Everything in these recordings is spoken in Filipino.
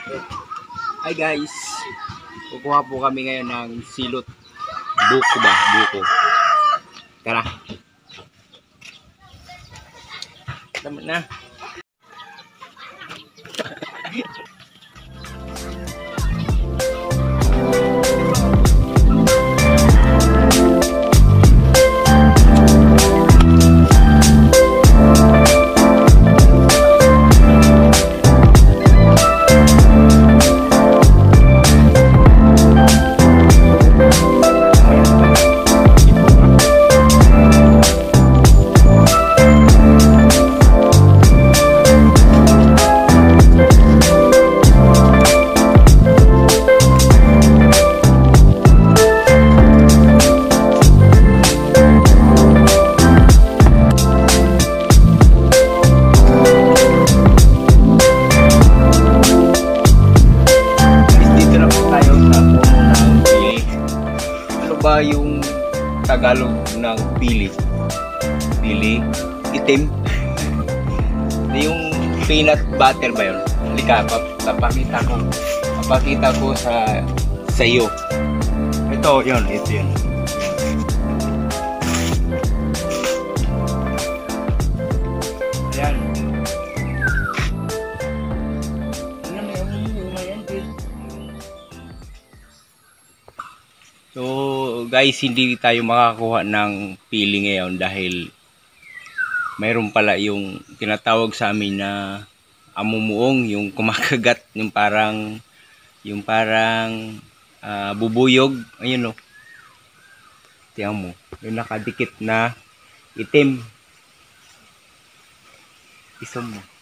Hi guys, kukuha po kami ngayon ng silot. Buko ba? Buko. Tara. Tama na. Ba yung Tagalog ng pili? Pili? Itim? Yung peanut butter ba yun? Halika, papakita ko sa iyo. Ito yun. Ayan. So guys, hindi tayo makakuha ng pili ngayon dahil mayroon pala yung tinatawag sa amin na amumuong, yung kumakagat, yung parang bubuyog. Ayun o. Tingnan mo, yung nakadikit na itim. Isom mo.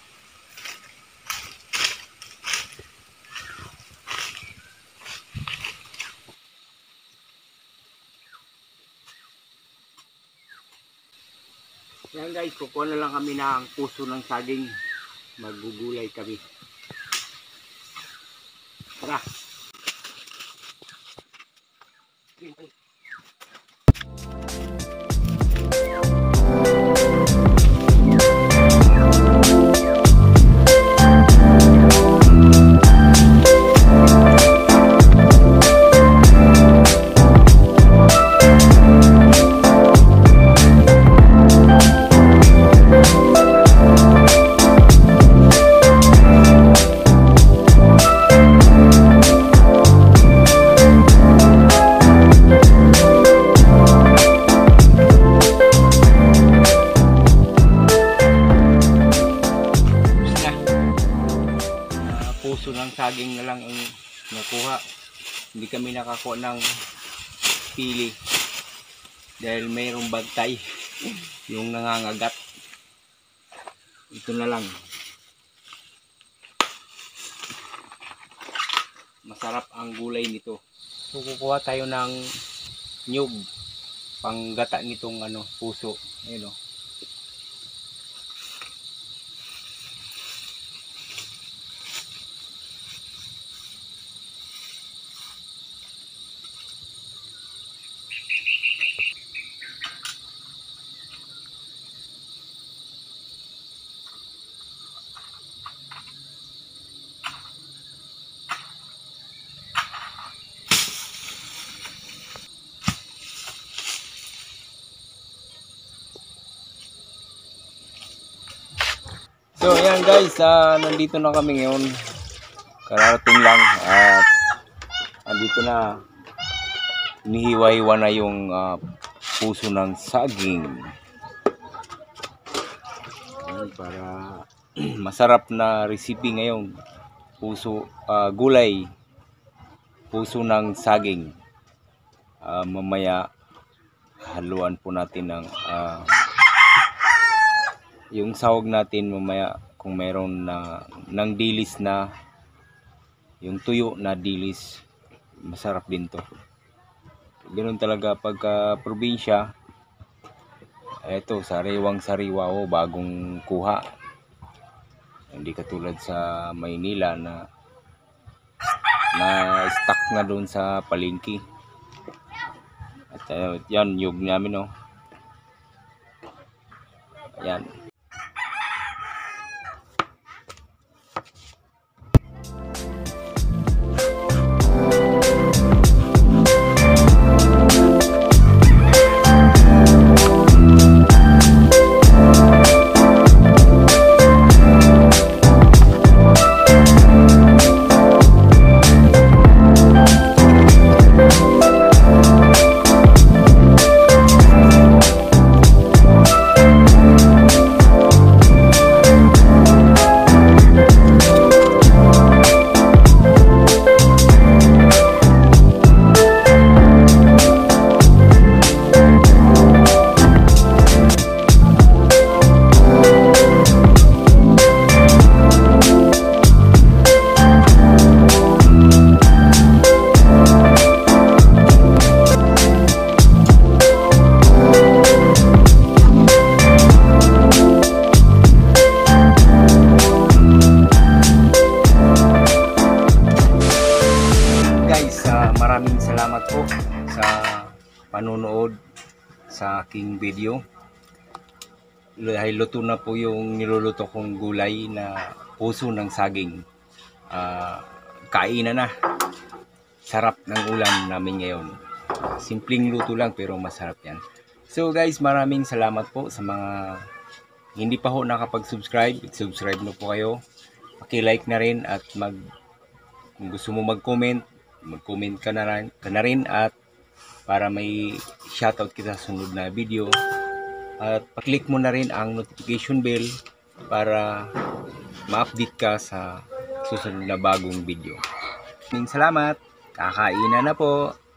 Yan guys, kukuha na lang kami ng puso ng saging. Magugulay kami. Tara! Puso ng saging na lang ang nakuha. Hindi kami nakakuha ng pili dahil mayroong bagtay yung nangangagat. Ito na lang. Masarap ang gulay nito. So kukuha tayo ng nyug panggata nitong puso. Ayun o. So ayan guys, nandito na kami ngayon. Kararating lang at nandito na. Inihiwa-hiwa na yung puso ng saging. Ayan, para masarap na recipe ngayon. Gulay. Puso ng saging. Mamaya haluan po natin ng yung sahog natin mamaya kung mayroon ng dilis na yung tuyo na dilis, masarap din to. Ganoon talaga pagka probinsya. Eto, sariwang-sariwa o bagong kuha. Hindi katulad sa Maynila na stock na doon sa palengke. At yan, yug namin oh. Ayan. panonood sa aking video. Dahil luto na po yung niluluto kong gulay na puso ng saging. Kainan na. Sarap ng ulam namin ngayon. Simpleng luto lang pero masarap yan. So guys, maraming salamat po sa mga hindi pa ho nakapag-subscribe. Subscribe na po kayo. Paki-like na rin at kung gusto mo mag-comment ka na rin at para may shoutout kita sa sunod na video. At pa-click mo na rin ang notification bell para ma-update ka sa susunod na bagong video. Maraming salamat. Kakainan na po.